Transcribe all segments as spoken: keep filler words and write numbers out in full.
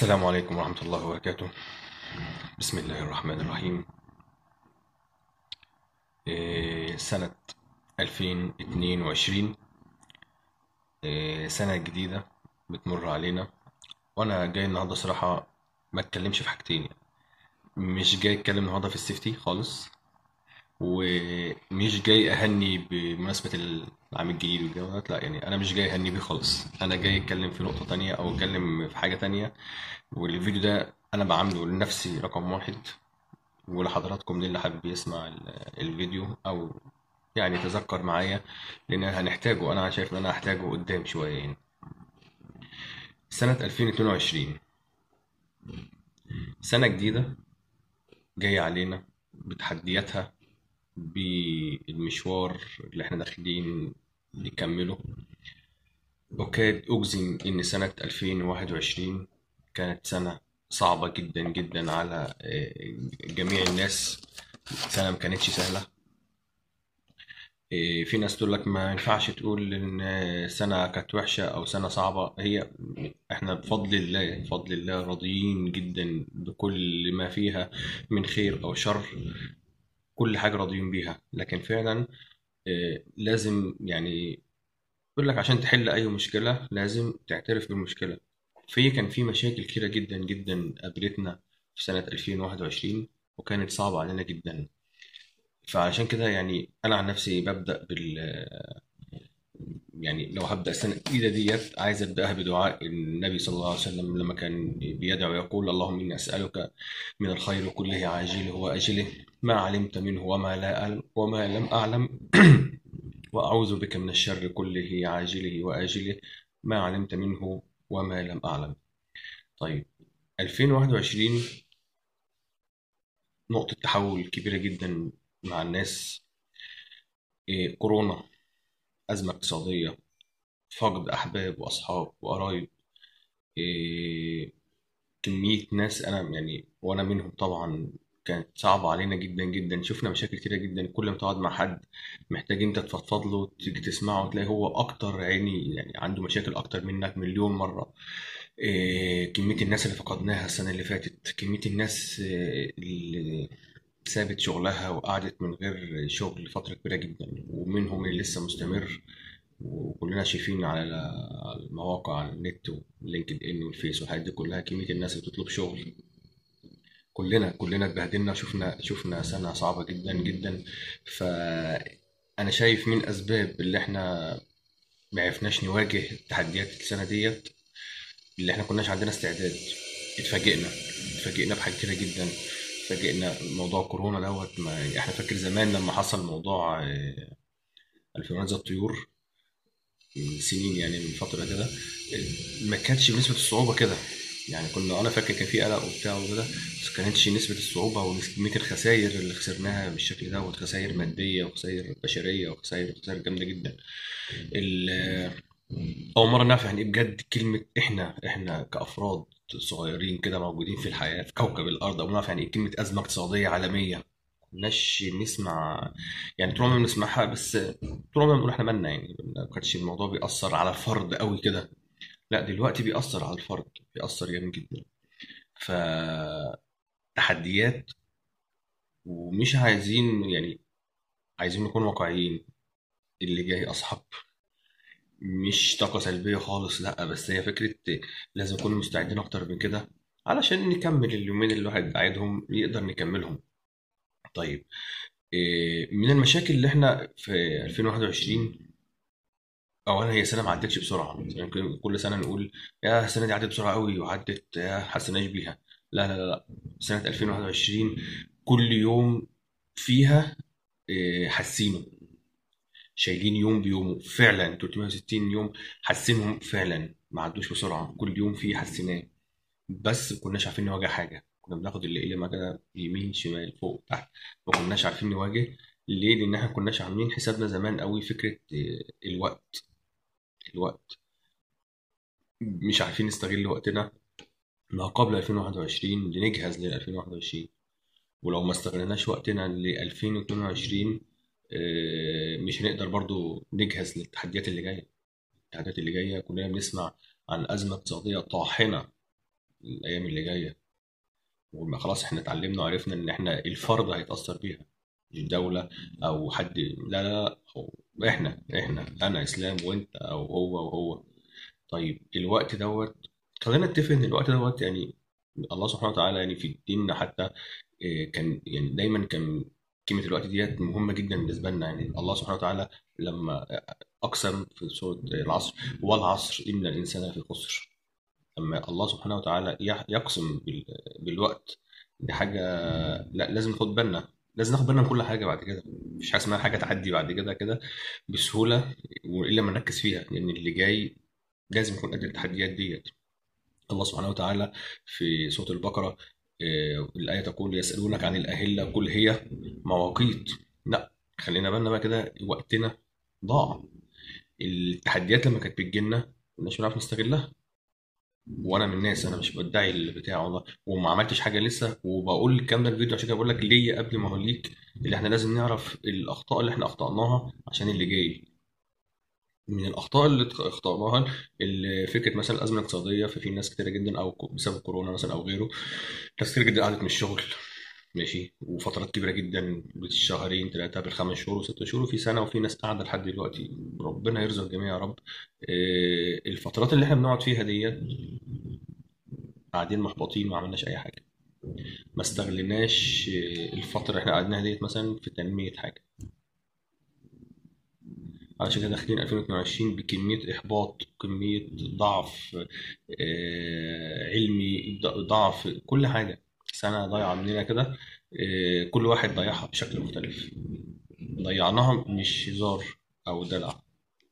السلام عليكم ورحمة الله وبركاته. بسم الله الرحمن الرحيم. إيه، سنة ألفين واتنين وعشرين. إيه، سنة جديدة بتمر علينا، وأنا جاي النهاردة صراحة ما اتكلمش في حاجتين يعني. مش جاي اتكلم النهاردة في السيفتي خالص، ومش جاي أهني بمناسبة العام الجديد والجوازات، لا يعني أنا مش جاي أهني بيه خالص. أنا جاي أتكلم في نقطة تانية أو أتكلم في حاجة تانية، والفيديو ده أنا بعمله لنفسي رقم واحد، ولحضراتكم اللي حابب يسمع ال- الفيديو او يعني يتذكر معايا، لان هنحتاجه. انا شايف ان انا هحتاجه قدام شويه يعني. سنه ألفين واتنين وعشرين سنه جديده جايه علينا بتحدياتها، بالمشوار اللي احنا داخلين نكمله. أكاد أجزم إن سنة ألفين وواحد وعشرين كانت سنة صعبة جدا جدا على آه، جميع الناس. سنة ما كانتش سهلة. إيه، في ناس تقول لك ما ينفعش تقول ان سنة كانت وحشة او سنة صعبة. هي احنا بفضل الله بفضل الله راضيين جدا بكل ما فيها من خير او شر. كل حاجة راضيين بيها، لكن فعلا إيه، لازم يعني يقول لك عشان تحل اي مشكلة لازم تعترف بالمشكلة. في كان في مشاكل كتيرة جدا جدا قابلتنا في سنة ألفين وواحد وعشرين، وكانت صعبة علينا جدا. فعشان كده يعني انا عن نفسي ببدأ بال يعني لو هبدأ السنة الجديدة ديت، عايز أبدأها بدعاء النبي صلى الله عليه وسلم لما كان بيدعو يقول: اللهم إني أسألك من الخير كله عاجله وآجله، ما علمت منه وما لا أعلم وما لم أعلم، وأعوذ بك من الشر كله عاجله وآجله، ما علمت منه وما لم أعلم. طيب، ألفين وواحد وعشرين نقطة تحول كبيرة جدا مع الناس. إيه، كورونا، أزمة اقتصادية، فقد أحباب وأصحاب وقرايب. إيه، كمية ناس أنا يعني وأنا منهم طبعا كانت صعبة علينا جدا جدا. شفنا مشاكل كتيرة جدا، كل ما تقعد مع حد محتاج أنت تفضفض له، تيجي تسمعه تلاقي هو أكتر عيني يعني عنده مشاكل أكتر منك مليون مرة. إيه، كمية الناس اللي فقدناها السنة اللي فاتت، كمية الناس إيه، اللي سابت شغلها وقعدت من غير شغل فترة كبيرة جدا، ومنهم اللي لسه مستمر. وكلنا شايفين على المواقع، على النت واللينكد ان والفيس والحاجات دي كلها، كمية الناس اللي بتطلب شغل. كلنا كلنا اتبهدلنا، شفنا شفنا سنة صعبة جدا جدا. فأنا شايف من أسباب اللي احنا ما عرفناش نواجه تحديات السنة ديت، اللي احنا كناش عندنا استعداد. اتفاجئنا اتفاجئنا بحاجات كتيرة جدا. اتفاجئنا موضوع كورونا دوت. ما احنا فاكر زمان لما حصل موضوع آه، انفلونزا الطيور من سنين، يعني من فترة كده، ما كانتش بنسبة الصعوبة كده. يعني كنا أنا فاكر كان في قلق وبتاع وكده، بس ما كانتش نسبة الصعوبة وكمية الخسائر اللي خسرناها بالشكل ده، وخسائر مادية وخسائر بشرية وخسائر خسائر جامدة جدا. ال- أول مرة نعرف يعني إيه بجد كلمة إحنا إحنا كأفراد صغيرين كده موجودين في الحياة في كوكب الأرض، أو نعرف يعني إيه كلمة أزمة اقتصادية عالمية. كناش نسمع يعني، طول عمرنا بنسمعها بس طول عمرنا بنقول احنا مالنا يعني. ما كانش الموضوع بيأثر على الفرد قوي كده. لا، دلوقتي بيأثر على الفرد، بيأثر جامد جدا. فتحديات، ومش عايزين يعني، عايزين نكون واقعيين. اللي جاي أصعب، مش طاقة سلبية خالص، لا، بس هي فكرة لازم نكون مستعدين أكتر من كده علشان نكمل اليومين اللي الواحد قاعدهم يقدر نكملهم. طيب، إيه، من المشاكل اللي احنا في ألفين وواحد وعشرين، اولا هي سنه ما عدتش بسرعه. يعني يمكن كل سنه نقول يا السنه دي عدت بسرعه قوي وعدت يا حسناش بيها. لا لا لا لا. سنه ألفين وواحد وعشرين كل يوم فيها إيه، حاسينه، شايلين يوم بيومه فعلا. تلتمية وستين يوم حاسينهم فعلا، ما عدوش بسرعه. كل يوم فيه حسيناه، بس ما كناش عارفين نواجه حاجه. كنا بناخد اللي اللي كده يمين شمال فوق تحت، ما كناش عارفين نواجه. ليه؟ لان احنا ما كناش عاملين حسابنا زمان قوي فكره إيه، الوقت. الوقت مش عارفين نستغل وقتنا ما قبل ألفين وواحد وعشرين لنجهز لل ألفين وواحد وعشرين. ولو ما استغلناش وقتنا ل ألفين واتنين وعشرين، آه، مش هنقدر برضو نجهز للتحديات اللي جايه. التحديات اللي جايه كلنا بنسمع عن ازمه اقتصاديه طاحنه الايام اللي جايه، وما خلاص احنا اتعلمنا وعرفنا ان احنا الفرد هيتاثر بيها، مش الدوله او حد. لا لا لا، هو احنا احنا انا اسلام وانت او هو وهو. طيب الوقت دوت، خلينا نتفق ان الوقت دوت يعني الله سبحانه وتعالى يعني في الدين حتى إيه، كان يعني دايما كان كلمة الوقت ديت مهمة جدا بالنسبة لنا. يعني الله سبحانه وتعالى لما أقسم في سورة العصر: والعصر إن الإنسان لفي خسر. لما الله سبحانه وتعالى يح- يقسم بال- بالوقت، دي حاجة لا لازم ناخد بالنا، لازم ناخد بالنا من كل حاجة بعد كده. مفيش حاجة اسمها حاجة تعدي بعد كده كده بسهولة وإلا ما نركز فيها، لأن اللي جاي لازم يكون قد التحديات ديت. الله سبحانه وتعالى في سورة البقرة آه، الآية تقول: يسألونك عن الأهلة قل هي مواقيت. لا، خلينا بالنا بقى كده، وقتنا ضاع. التحديات لما كانت بتجيلنا ما كناش بنعرف نستغلها. وانا من الناس، انا مش بدعي البتاع والله، وما عملتش حاجه لسه، وبقول الكلام ده في الفيديو عشان كده بقول لك ليا قبل ما اوليك، اللي احنا لازم نعرف الاخطاء اللي احنا اخطاناها عشان اللي جاي. من الاخطاء اللي اتخ- اخطاناها اللي فكره مثلا الازمه الاقتصاديه، ففي ناس كتيره جدا او ك- بسبب كورونا مثلا او غيره، ناس كتير جدا قعدت من الشغل، ماشي، وفترات كبيره جدا بالشهرين ثلاثه بالخمس شهور وست شهور وفي سنه، وفي ناس قاعده لحد دلوقتي. ربنا يرزق الجميع يا رب. إيه، الفترات اللي احنا بنقعد فيها ديت قاعدين محبطين ما عملناش اي حاجه، ما استغلناش إيه، الفتره اللي احنا قعدناها ديت مثلا في تنميه حاجه. علشان كده داخلين ألفين واتنين وعشرين بكمية إحباط، كمية ضعف آه، علمي، ض- ضعف كل حاجة. سنة ضايعة مننا كده. آه، كل واحد ضيعها بشكل مختلف، ضيعناها مش هزار أو دلع،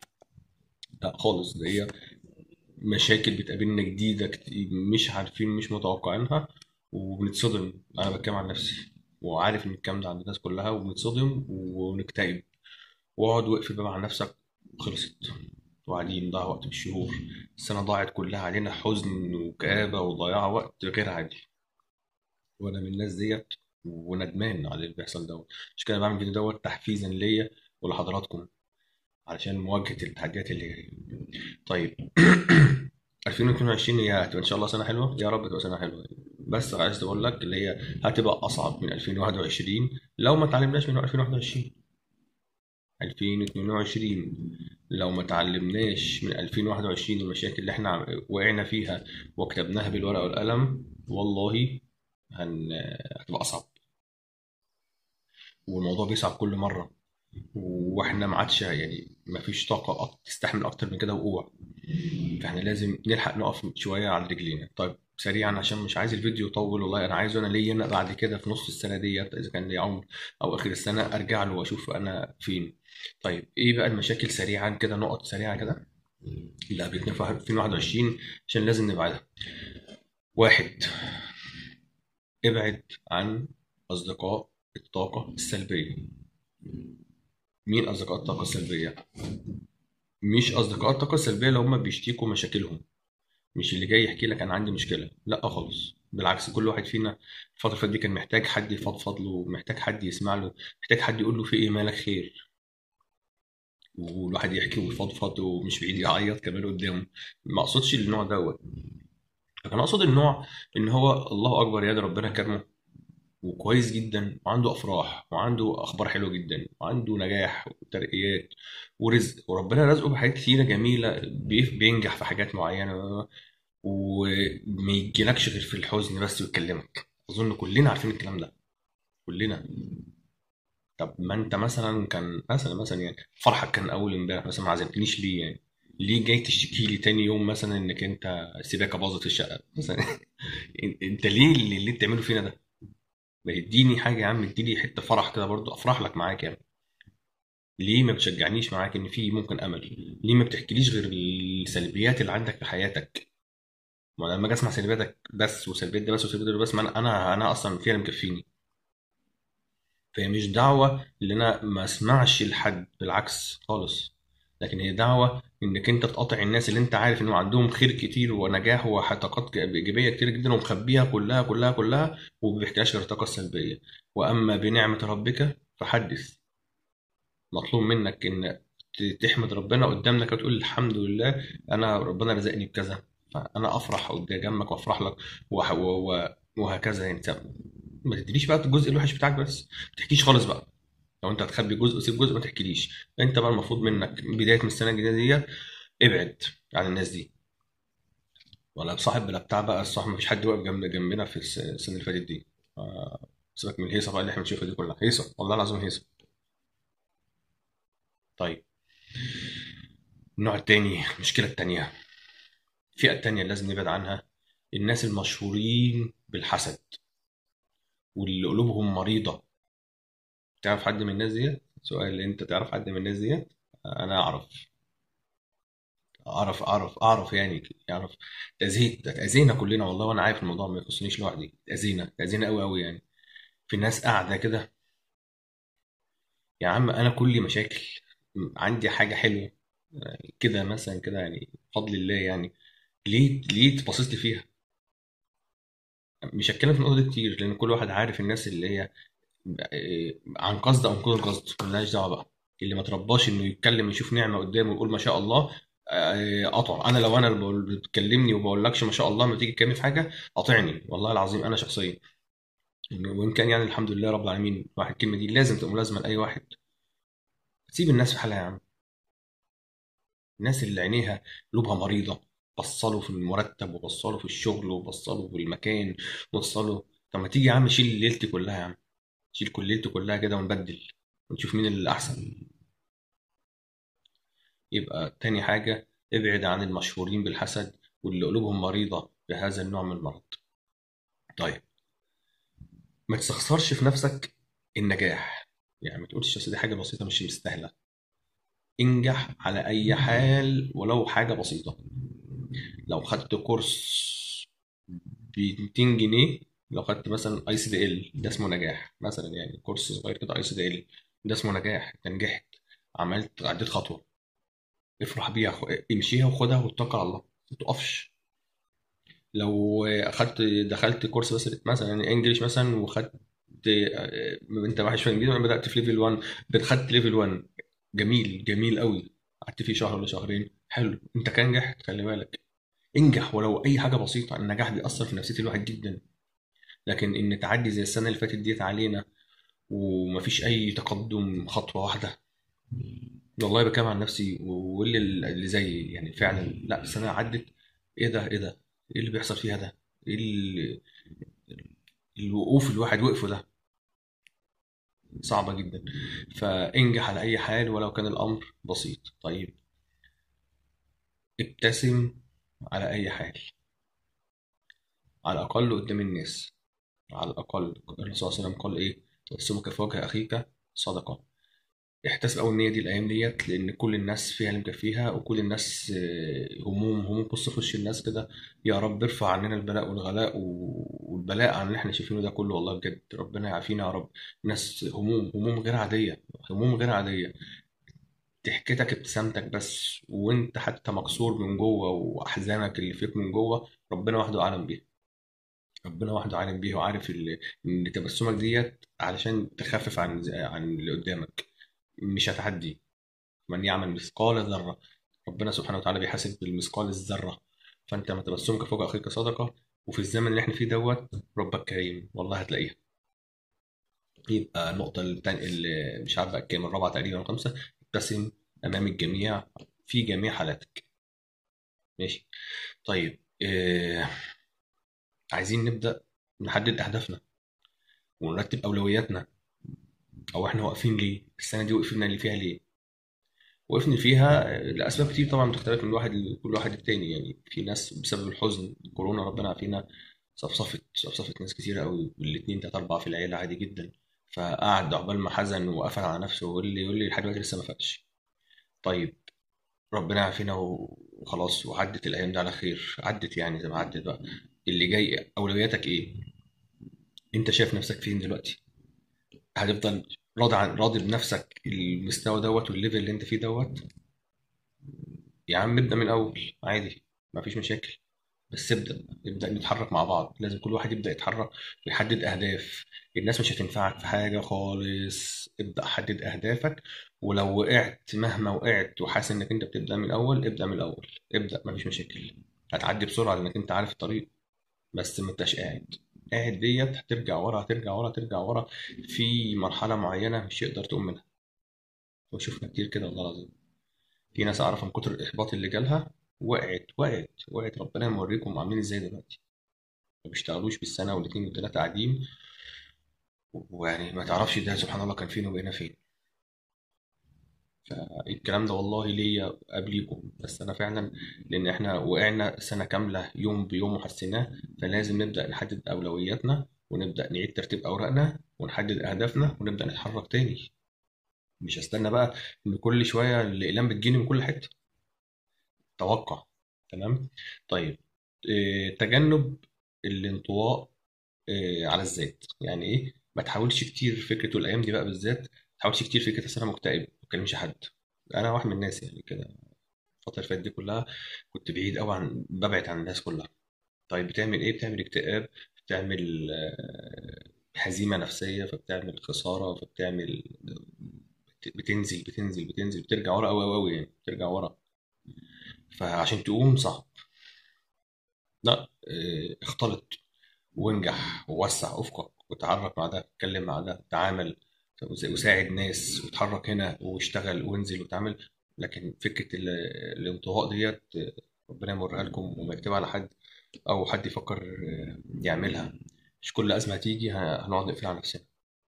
لا خالص. ده هي مشاكل بتقابلنا جديدة كت- مش عارفين مش متوقعينها، وبنتصدم. أنا بتكلم عن نفسي وعارف إن الكلام ده عند الناس كلها، وبنتصدم ونكتئب. واقعد واقفل بقى مع نفسك، خلصت. وقاعدين نضيع وقت بالشهور، السنة ضاعت كلها علينا حزن وكآبة وضياع وقت غير عادي. وأنا من الناس ديت وندمان على اللي بيحصل دوت. مش كده بعمل الفيديو دوت تحفيزا ليا ولحضراتكم علشان مواجهة التحديات اللي جاية. طيب ألفين واتنين وعشرين هي هتبقى إن شاء الله سنة حلوة، يا رب تبقى سنة حلوة. بس عايز أقول لك اللي هي هتبقى أصعب من ألفين وواحد وعشرين لو ما اتعلمناش من ألفين وواحد وعشرين. ألفين واتنين وعشرين لو ما تعلمناش من ألفين وواحد وعشرين المشاكل اللي احنا عم- وقعنا فيها وكتبناها بالورقة والقلم، والله هن... هتبقى أصعب. والموضوع بيصعب كل مرة، واحنا ما عادش يعني ما فيش طاقة أك- تستحمل أكتر من كده وقوع. فاحنا لازم نلحق نقف شوية على رجلينا. طيب سريعا عشان مش عايز الفيديو يطول، والله انا عايزه انا ليا انا بعد كده في نص السنة ديت اذا كان لي عمر، او اخر السنة ارجع له واشوف انا فين. طيب ايه بقى المشاكل سريعا كده، نقط سريعة كده اللي قابلتنا في ألفين وواحد وعشرين عشان لازم نبعدها. واحد: ابعد عن أصدقاء الطاقة السلبية. مين أصدقاء الطاقة السلبية؟ مش أصدقاء الطاقة السلبية اللي هم بيشتكوا مشاكلهم، مش اللي جاي يحكي لك أنا عندي مشكلة، لا خالص. بالعكس، كل واحد فينا الفترة اللي فاتت دي كان محتاج حد يفضفض له، محتاج حد يسمع له، محتاج حد يقول له في إيه، مالك خير. والواحد يحكي ويفضفض ومش بعيد يعيط كمان قدامه. ما أقصدش النوع دوت، لكن أقصد النوع إن هو الله أكبر يا ده ربنا كرمه وكويس جدا وعنده افراح وعنده اخبار حلوه جدا وعنده نجاح وترقيات ورزق، وربنا رزقه بحاجات كتيره جميله، بيف- بينجح في حاجات معينه، وما يجيلكش غير في الحزن بس ويكلمك. اظن كلنا عارفين الكلام ده، كلنا. طب ما انت مثلا كان مثلا مثلا يعني فرحك كان اول امبارح مثلا، ما عزمتنيش ليه يعني؟ ليه جاي تشتكي لي تاني يوم مثلا انك انت السباكه باظت في الشقه مثلا؟ انت ليه اللي اللي بتعمله فينا ده؟ ما تديني حاجه يا عم، اديني حته فرح كده برضو افرح لك معاك يعني. ليه ما بتشجعنيش معاك ان في ممكن امل؟ ليه ما بتحكيليش غير السلبيات اللي عندك في حياتك؟ ما أنا لما اجي اسمع سلبياتك بس وسلبيات ده بس وسلبيات ده بس، ما انا انا انا اصلا فيها اللي مكفيني. فهي مش دعوه ان انا ما اسمعش لحد، بالعكس خالص. لكن هي دعوه انك انت تقاطع الناس اللي انت عارف انه عندهم خير كتير ونجاح وطاقات ايجابيه كتير جدا ومخبيها كلها كلها كلها، وما بيحكيهاش غير الطاقه السلبيه. واما بنعمه ربك فحدث. مطلوب منك ان ت- تحمد ربنا قدام لك وتقول الحمد لله، انا ربنا رزقني بكذا، فانا افرح قدام جنبك وافرح لك وح- و- و- وهكذا يعني. طب ما تدينيش بقى الجزء الوحش بتاعك بس، ما تحكيش خالص بقى. لو انت هتخبي جزء سيب جزء، ما تحكيليش. انت بقى المفروض منك بدايه من السنه الجديده دي ابعد عن الناس دي، ولا تصاحب بلا بتاع بقى الصح. ما فيش حد واقف جنب جنبنا في الس- السنه اللي فاتت دي. آه، سيبك من الهيصه بقى اللي احنا بنشوفها دي كلها هيصه، والله العظيم هيصه. طيب، النوع التاني، المشكله التانيه، الفئه التانيه اللي لازم نبعد عنها، الناس المشهورين بالحسد واللي قلوبهم مريضه. تعرف حد من الناس ديت؟ سؤال، اللي انت تعرف حد من الناس ديت؟ انا اعرف، اعرف اعرف اعرف يعني يعرف. تأذيت تأذينا كلنا والله، وانا عارف الموضوع ما يخصنيش لوحدي. تأذينا تأذينا قوي قوي يعني. في ناس قاعده كده، يا عم انا كل مشاكل، عندي حاجه حلوه كده مثلا كده يعني، بفضل الله يعني، ليه ليه تبصص لي فيها؟ مش هتكلم في النقطه دي كتير، لان كل واحد عارف الناس اللي هي إيه، عن قصد او من غير قصد، ملهاش دعوه بقى. اللي ما ترباش انه يتكلم يشوف نعمه قدامه ويقول ما شاء الله، آه، قطع. انا لو انا اللي بقول- بتكلمني وما بقولكش ما شاء الله، ما تيجي تكلمني في حاجه قاطعني، والله العظيم انا شخصيا. وان كان يعني الحمد لله رب العالمين، واحد الكلمه دي لازم تبقى ملازمه لاي واحد. سيب الناس في حالها يا عم. الناس اللي عينيها قلوبها مريضة، بصله في المرتب وبصله في الشغل وبصله في المكان وبصله. طب ما تيجي يا عم شيل ليلتي كلها يا عم، شيل كل ليلتي كلها كده ونبدل ونشوف مين اللي أحسن. يبقى تاني حاجة، ابعد عن المشهورين بالحسد واللي قلوبهم مريضة بهذا النوع من المرض. طيب، ما تستخسرش في نفسك النجاح. يعني ما تقولش أصل دي حاجة بسيطة مش مستاهلة. انجح على أي حال ولو حاجة بسيطة. لو خدت كورس ب ميتين جنيه، لو خدت مثلا اي سي دي ال، ده اسمه نجاح مثلا يعني، كورس صغير كده اي سي دي ال، ده اسمه نجاح. انت نجحت، عملت، عديت خطوه، افرح بيها، خ- امشيها وخدها واتوكل على الله، ما تقفش. لو اخدت دخلت كورس بس مثلا انجليش مثلا وخدت، آه، انت وحش في الانجليزي، بدات في ليفل واحد، خدت ليفل واحد، جميل جميل قوي، قعدت فيه شهر ولا شهرين، حلو، انت كان نجحت. خلي بالك، انجح ولو اي حاجه بسيطه. النجاح بيأثر في نفسيه الواحد جدا. لكن ان تعدي زي السنه اللي فاتت ديت علينا ومفيش اي تقدم خطوه واحده، والله بكلم عن نفسي واللي اللي زي يعني فعلا، لا السنه عدت، ايه ده ايه ده، ايه اللي بيحصل فيها ده، ايه اللي الوقوف الواحد وقفه ده، صعبه جدا. فانجح على اي حال ولو كان الامر بسيط. طيب، ابتسم على اي حال، على الاقل قدام الناس. على الاقل الرسول صلى الله عليه وسلم قال ايه؟ تبسمك في وجه اخيك صدقه. احتسب أول النية دي الأيام ديت، لأن كل الناس فيها اللي مكفيها، وكل الناس آه، هموم هموم. بص في وش الناس كده، يا رب ارفع عننا البلاء والغلاء و- والبلاء عن اللي احنا شايفينه ده كله، والله بجد ربنا يعافينا يا رب. ناس هموم هموم غير عادية، هموم غير عادية. ضحكتك ابتسامتك بس، وانت حتى مكسور من جوه، وأحزانك اللي فيك من جوه، ربنا وحده أعلم بيها. ربنا وحده عالم بيها، وعارف ال- ان تبسمك ديت علشان تخفف عن عن اللي قدامك، مش هتعدي. من يعمل مثقال ذرة، ربنا سبحانه وتعالى بيحاسب بالمثقال الذرة. فأنت ما تبسمك فوق أخيك صدقة. وفي الزمن اللي احنا فيه دوت، ربك كريم والله هتلاقيها. يبقى النقطة التانية اللي مش عارف بقى الكلمة الرابعة تقريبا أو الخامسة، ابتسم أمام الجميع في جميع حالاتك. ماشي. طيب، آه عايزين نبدأ نحدد أهدافنا ونرتب أولوياتنا. أو احنا واقفين ليه؟ السنة دي وقفنا اللي فيها ليه؟ وقفني فيها لأسباب كتير طبعا بتختلف من واحد لكل واحد التاني يعني. في ناس بسبب الحزن، كورونا ربنا عافينا، صفصفت صفصفت ناس كتير قوي، والاتنين تلاتة أربعة في العيلة عادي جدا. فقعد عقبال ما حزن وقفل على نفسه، ويقول لي يقول لي لحد دلوقتي لسه ما فاقش. طيب، ربنا عافينا وخلاص، وعدت الأيام دي على خير، عدت يعني زي ما عدت بقى. اللي جاي أولوياتك إيه؟ أنت شايف نفسك فين دلوقتي؟ هتفضل راضي عن راضي بنفسك المستوى دوت والليفل اللي أنت فيه دوت؟ يا عم ابدأ من الأول عادي، مفيش مشاكل. بس ابدأ ابدأ نتحرك مع بعض، لازم كل واحد يبدأ يتحرك ويحدد أهداف. الناس مش هتنفعك في حاجة خالص. ابدأ حدد أهدافك، ولو وقعت مهما وقعت وحاسس إنك أنت بتبدأ من الأول، ابدأ من الأول، ابدأ مفيش مشاكل. هتعدي بسرعه لانك انت عارف الطريق، بس ما انتش قاعد. قاعد ديت هترجع ورا، هترجع ورا، هترجع ورا في مرحله معينه مش هتقدر تقوم منها. وشفنا كتير كده والله العظيم. في ناس اعرف من كتر الاحباط اللي جالها وقعت وقعت وقعت، ربنا يوريكم عاملين ازاي دلوقتي. ما بيشتغلوش بالسنه والاثنين والثلاثه قاعدين، ويعني ما تعرفش ده سبحان الله كان فين وبقينا فين. فالكلام ده والله ليا قبليكم، بس انا فعلا لان احنا وقعنا سنه كامله يوم بيوم وحسيناه، فلازم نبدا نحدد اولوياتنا ونبدا نعيد ترتيب اوراقنا ونحدد اهدافنا ونبدا نتحرك تاني. مش هستنى بقى ان كل شويه الاقلام بتجيني من كل حته. توقع. تمام. طيب. إيه تجنب الانطواء إيه على الذات يعني ايه؟ ما تحاولش كتير فكره الايام دي بقى بالذات، ما تحاولش كتير فكره أصل انا مكتئب ما بكلمش حد. انا واحد من الناس يعني كده. الفتره اللي فاتت دي كلها كنت بعيد قوي عن، ببعد عن الناس كلها. طيب بتعمل ايه؟ بتعمل اكتئاب، بتعمل آه، هزيمه نفسيه، فبتعمل خساره، فبتعمل بت- بتنزل بتنزل بتنزل بترجع ورا قوي قوي قوي يعني بترجع ورا. فعشان تقوم صعب. لا. آه، اختلط وانجح ووسع افقك وتعرف مع ده، اتكلم مع ده، تعامل وس- وساعد ناس وتحرك هنا واشتغل وانزل وتعمل. لكن فكرة ال- الانطواء ديت آه، ربنا يمرها لكم وما يكتبها على حد او حد يفكر آه، يعملها. مش كل ازمة تيجي ه- هنقعد نقفل على نفسنا.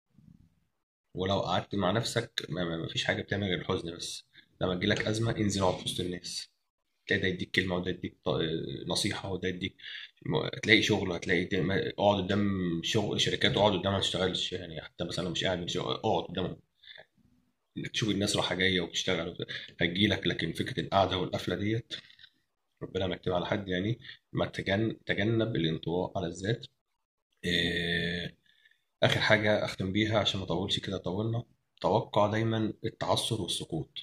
ولو قعدت مع نفسك ما ما- ما فيش حاجة بتعمل غير الحزن بس. لما تجيلك أزمة انزل اقعد في وسط الناس، تلاقي ده يديك كلمة وده يديك ط- نصيحة وده يديك. هتلاقي شغل، هتلاقي د- ما- اقعد قدام شغل شركات، اقعد قدامها ما تشتغلش يعني، حتى مثلا لو مش قاعد من شغل اقعد قدامها انك تشوف الناس رايحة جاية وبتشتغل وبت- هتجيلك. لكن فكرة القعدة والقفلة ديت ربنا ما يكتبها على حد يعني. ما تجن... تجنب الانطواء على الذات. إيه... آخر حاجة أختم بيها عشان ما أطولش كده، طولنا. توقع دايما التعثر والسقوط.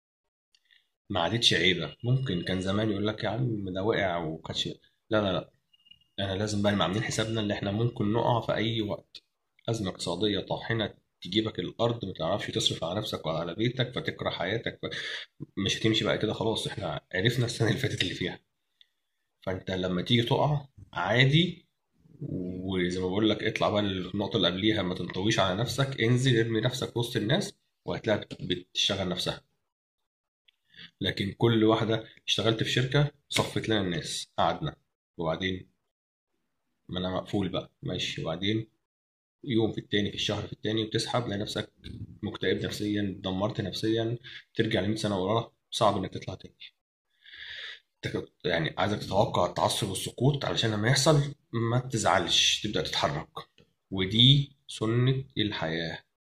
ما عادتش عيبة. ممكن كان زمان يقول لك يا عم ده وقع وكانش. لا لا لا. احنا لازم بقى نبقى عاملين حسابنا ان احنا ممكن نقع في اي وقت. ازمه اقتصاديه طاحنه تجيبك الارض، ما تعرفش تصرف على نفسك ولا على بيتك فتكره حياتك ف... مش هتمشي بقى كده خلاص. احنا عرفنا السنه اللي فاتت اللي فيها. فانت لما تيجي تقع عادي، وزي ما بقول لك اطلع بقى للنقطه اللي قبليها، ما تنطويش على نفسك، انزل ارمي نفسك وسط الناس وهتلاقيها بت- بتشتغل نفسها. لكن كل واحده اشتغلت في شركه صفت لنا الناس قعدنا وبعدين، ما انا مقفول بقى ماشي وبعدين، يوم في التاني في الشهر في التاني وتسحب تلاقي نفسك مكتئب نفسيا، دمرت نفسيا، ترجع ل مية سنه ورا صعب انك تطلع تاني. تك- يعني عايزك تتوقع التعثر والسقوط علشان لما يحصل ما تزعلش، تبدأ تتحرك. ودي سنة الحياة.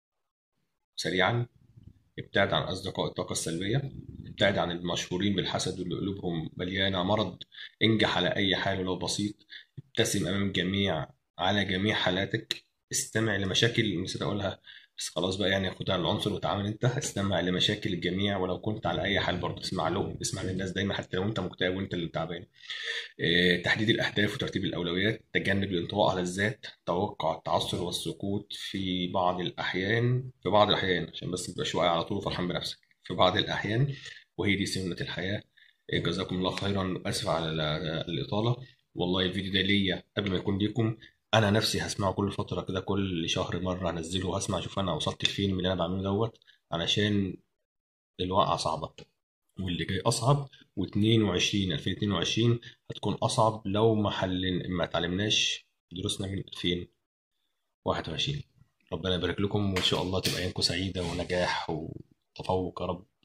سريعا. ابتعد عن أصدقاء الطاقة السلبية. ابتعد عن المشهورين بالحسد واللي قلوبهم مليانة مرض. انجح على أي حال ولو بسيط. ابتسم أمام الجميع على جميع حالاتك. استمع لمشاكل، نسيت أقولها بس خلاص بقى يعني، خدها على العنصر وتعامل انت. استمع لمشاكل الجميع ولو كنت على اي حال برضه اسمع لهم، اسمع للناس دايما حتى لو انت مكتئب وانت اللي تعبان. إيه، تحديد الاهداف وترتيب الاولويات. تجنب الانطواء على الذات. توقع التعثر والسقوط في بعض الاحيان، في بعض الاحيان عشان بس ما تبقاش واقع على طول وفرحان بنفسك، في بعض الاحيان. وهي دي سنة الحياة. إيه، جزاكم الله خيرا، اسف على ال- الاطالة. والله الفيديو ده ليا قبل ما يكون ليكم. انا نفسي هسمعه كل فترة كده، كل شهر مرة هنزله وهسمع اشوف انا وصلت لفين من اللي انا بعمله دوت. علشان الواقعة صعبة واللي جاي اصعب. و22 ألفين واتنين وعشرين هتكون اصعب لو ما حلن ما اتعلمناش دروسنا من ألفين وواحد وعشرين. ربنا يبارك لكم وان شاء الله تبقى ايامكم سعيده ونجاح وتفوق يا رب.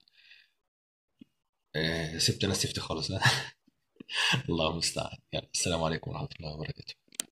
آه سبت انا سيفتي خالص. الله المستعان. يلا السلام عليكم ورحمه الله وبركاته.